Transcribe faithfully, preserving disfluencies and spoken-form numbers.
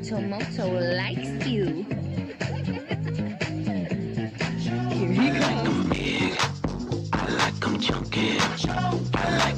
Tomoto likes you. Here he goes. I like 'em chunky. I like